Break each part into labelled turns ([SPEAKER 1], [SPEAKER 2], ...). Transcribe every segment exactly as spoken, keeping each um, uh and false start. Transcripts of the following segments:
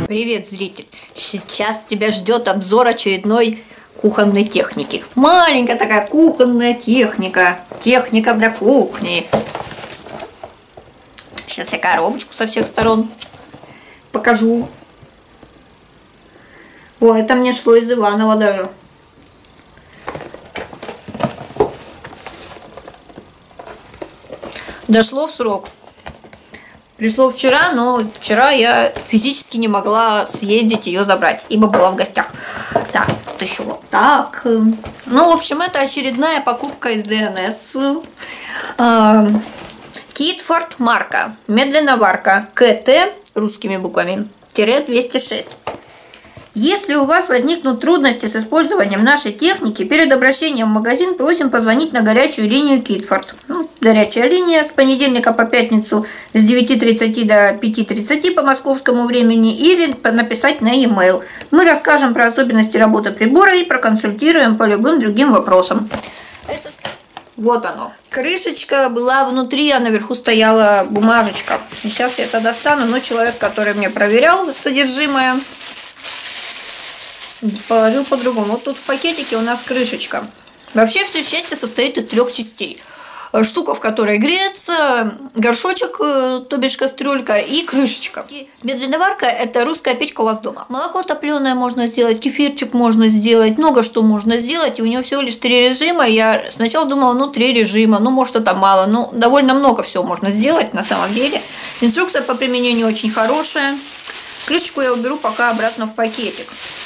[SPEAKER 1] Привет, зритель! Сейчас тебя ждет обзор очередной кухонной техники. Маленькая такая кухонная техника. Техника для кухни. Сейчас я коробочку со всех сторон покажу. О, это мне шло из Иванова даже. Дошло в срок. Пришло вчера, но вчера я физически не могла съездить ее забрать, ибо была в гостях. Так, вот еще вот так. Ну, в общем, это очередная покупка из ди эн эс. Китфорт марка. Медленноварка. ка тэ русскими буквами. Тире двести шесть. Если у вас возникнут трудности с использованием нашей техники, перед обращением в магазин просим позвонить на горячую линию Китфорт. Ну, горячая линия с понедельника по пятницу с девяти тридцати до пяти тридцати по московскому времени или написать на e-mail. Мы расскажем про особенности работы прибора и проконсультируем по любым другим вопросам. Это... Вот оно. Крышечка была внутри, а наверху стояла бумажечка. И сейчас я это достану, но человек, который мне проверял содержимое, положил по-другому. Вот тут в пакетике у нас крышечка. Вообще все счастье состоит из трех частей. Штука, в которой греется, горшочек, то бишь кастрюлька, и крышечка. Медленноварка – это русская печка у вас дома. Молоко топленое можно сделать, кефирчик можно сделать, много что можно сделать. И у нее всего лишь три режима. Я сначала думала, ну, три режима, ну, может, это мало. Ну, довольно много всего можно сделать на самом деле. Инструкция по применению очень хорошая. Крышечку я уберу пока обратно в пакетик.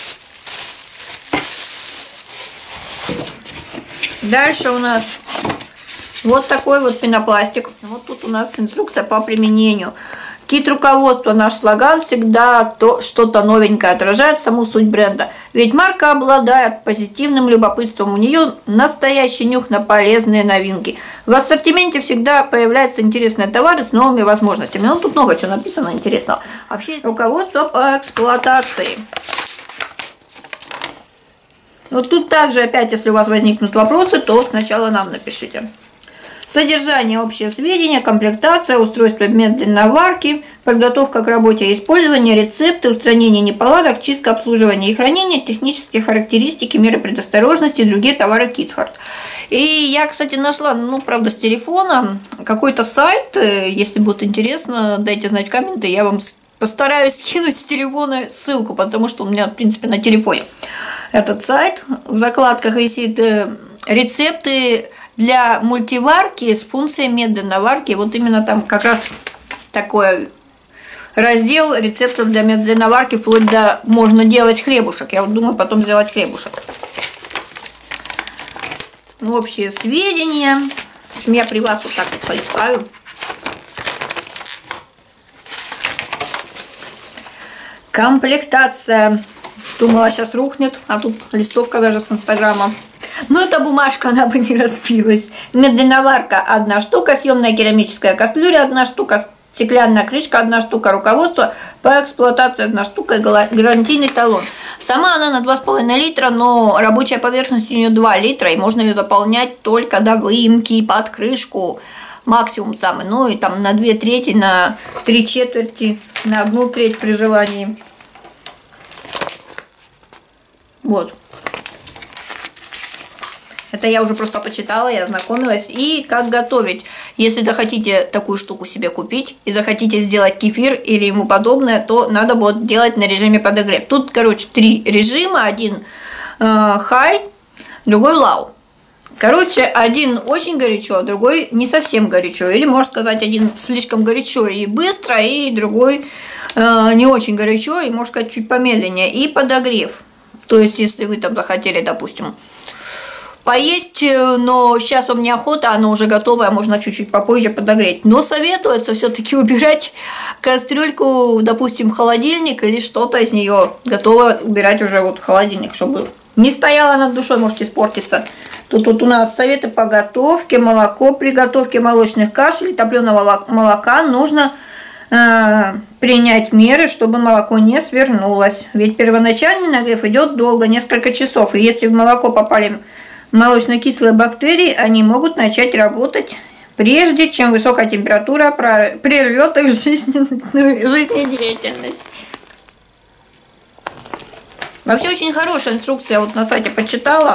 [SPEAKER 1] Дальше у нас вот такой вот пенопластик. Вот тут у нас инструкция по применению. Кит руководства, наш слоган всегда то что-то новенькое, отражает саму суть бренда. Ведь марка обладает позитивным любопытством. У нее настоящий нюх на полезные новинки. В ассортименте всегда появляются интересные товары с новыми возможностями. Ну, тут много чего написано интересного. Вообще, руководство по эксплуатации. Вот тут также опять, если у вас возникнут вопросы, то сначала нам напишите. Содержание, общие сведения, комплектация, устройство медленноварки, подготовка к работе и использование, рецепты, устранение неполадок, чистка, обслуживание и хранение, технические характеристики, меры предосторожности, другие товары Китфорт. И я, кстати, нашла, ну, правда, с телефона какой-то сайт. Если будет интересно, дайте знать в комменты, я вам постараюсь скинуть с телефона ссылку, потому что у меня, в принципе, на телефоне этот сайт. В закладках висит рецепты для мультиварки с функцией медленноварки. Вот именно там как раз такой раздел рецептов для медленноварки, вплоть до можно делать хлебушек. Я вот думаю потом сделать хлебушек. Общие сведения. В общем, я при вас вот так вот полистаю. Комплектация. Думала, сейчас рухнет, а тут листовка даже с Инстаграма. Но эта бумажка, она бы не разбилась. Медленноварка одна штука, съемная керамическая кастрюля одна штука, стеклянная крышка одна штука, руководство по эксплуатации одна штука и гарантийный талон. Сама она на два с половиной литра, но рабочая поверхность у нее два литра, и можно ее заполнять только до выемки под крышку. Максимум самый, ну и там на две трети, на три четверти, на одну треть при желании. Вот. Это я уже просто почитала, я ознакомилась. И как готовить. Если захотите такую штуку себе купить и захотите сделать кефир или ему подобное, то надо будет делать на режиме подогрев. Тут, короче, три режима. Один э, хай, другой лау. Короче, один очень горячо, а другой не совсем горячо. Или, можно сказать, один слишком горячо и быстро, и другой э, не очень горячо, и, можно сказать, чуть помедленнее. И подогрев. То есть, если вы там захотели, допустим, поесть, но сейчас вам неохота, оно уже готовое, можно чуть-чуть попозже подогреть. Но советуется все-таки убирать кастрюльку, допустим, в холодильник или что-то из нее готово убирать уже вот в холодильник, чтобы не стояла над душой, может испортиться. Тут вот у нас советы по готовке, молоко, при готовке молочных каш или топленого молока нужно э, принять меры, чтобы молоко не свернулось. Ведь первоначальный нагрев идет долго, несколько часов. И если в молоко попали молочно-кислые бактерии, они могут начать работать, прежде чем высокая температура прервет их жизненную жизнедеятельность. Вообще очень хорошая инструкция, вот на сайте почитала,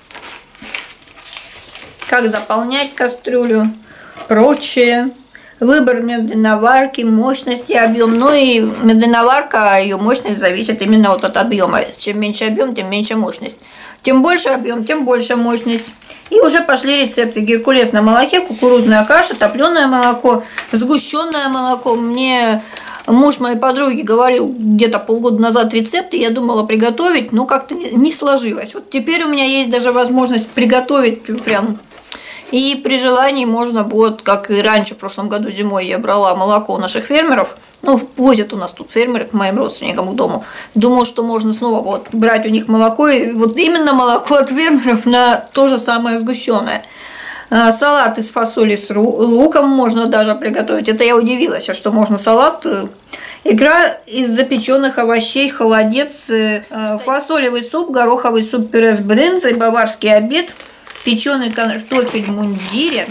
[SPEAKER 1] как заполнять кастрюлю, прочее. Выбор медленноварки, мощности, объем. Ну и медленноварка, ее мощность зависит именно вот от объема. Чем меньше объем, тем меньше мощность. Тем больше объем, тем больше мощность. И уже пошли рецепты. Геркулес на молоке, кукурузная каша, топленое молоко, сгущенное молоко. Мне муж моей подруги говорил где-то полгода назад рецепты, я думала приготовить, но как-то не сложилось. Вот теперь у меня есть даже возможность приготовить прям. И при желании можно будет, как и раньше, в прошлом году зимой я брала молоко у наших фермеров. Ну, возят у нас тут фермеры к моим родственникам к дому. Думаю, что можно снова вот брать у них молоко, и вот именно молоко от фермеров на то же самое сгущенное. Салат из фасоли с луком можно даже приготовить. Это я удивилась, что можно салат. Икра из запеченных овощей, холодец, фасолевый суп, гороховый суп-пюре с брынзой, баварский обед, печеный картофель в мундире,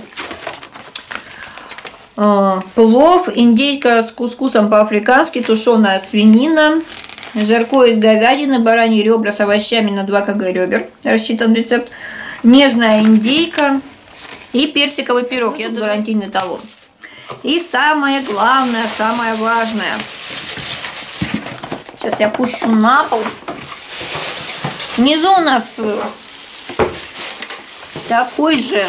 [SPEAKER 1] плов, индейка с кускусом по-африкански, тушеная свинина, жаркое из говядины, бараньи ребра с овощами на два килограмма ребер, рассчитан рецепт, нежная индейка и персиковый пирог, я гарантийный талон. И самое главное, самое важное, сейчас я пущу на пол, внизу у нас такой же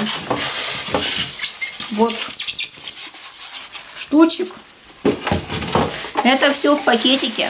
[SPEAKER 1] вот штучек. Это все в пакетике.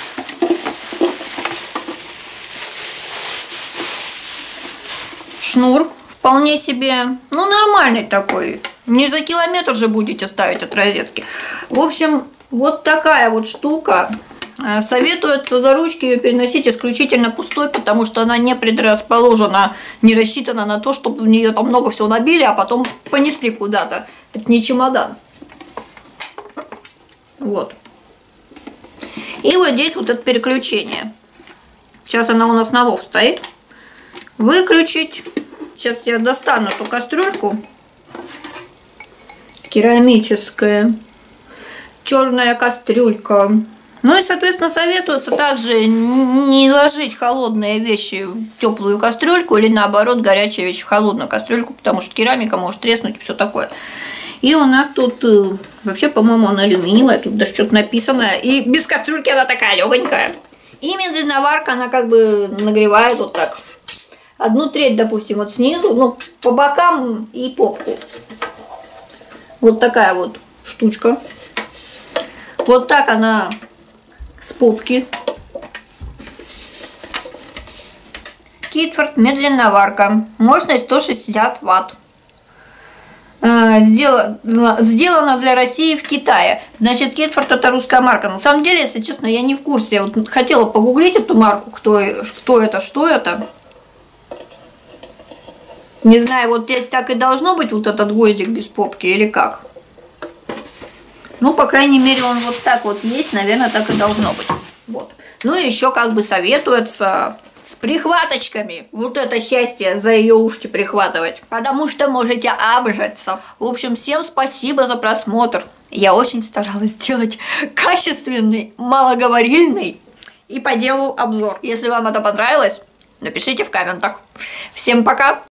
[SPEAKER 1] Шнур вполне себе, ну, нормальный такой. Не за километр же будете ставить от розетки. В общем, вот такая вот штука. Советуется за ручки ее переносить исключительно пустой, потому что она не предрасположена, не рассчитана на то, чтобы в нее там много всего набили, а потом понесли куда-то. Это не чемодан. Вот. И вот здесь вот это переключение. Сейчас она у нас на лов стоит. Выключить. Сейчас я достану эту кастрюльку. Керамическая. Черная кастрюлька. Ну и, соответственно, советуется также не ложить холодные вещи в теплую кастрюльку или, наоборот, горячие вещи в холодную кастрюльку, потому что керамика может треснуть и все такое. И у нас тут вообще, по-моему, она алюминиевая, тут даже что-то написано. И без кастрюльки она такая легонькая. И медленноварка, она как бы нагревает вот так. Одну треть, допустим, вот снизу, ну, по бокам и попку. Вот такая вот штучка. Вот так она с попки. Китфорд медленноварка. Мощность сто шестьдесят ватт. Сделано, сделано для России в Китае. Значит, Китфорд это русская марка. На самом деле, если честно, я не в курсе. Я вот хотела погуглить эту марку, кто, кто это, что это. Не знаю, вот здесь так и должно быть вот этот гвоздик без попки или как. Ну, по крайней мере, он вот так вот есть, наверное, так и должно быть. Вот. Ну и еще как бы советуется с прихваточками. Вот это счастье за ее ушки прихватывать. Потому что можете обжаться. В общем, всем спасибо за просмотр. Я очень старалась сделать качественный, малоговорильный и по делу обзор. Если вам это понравилось, напишите в комментах. Всем пока!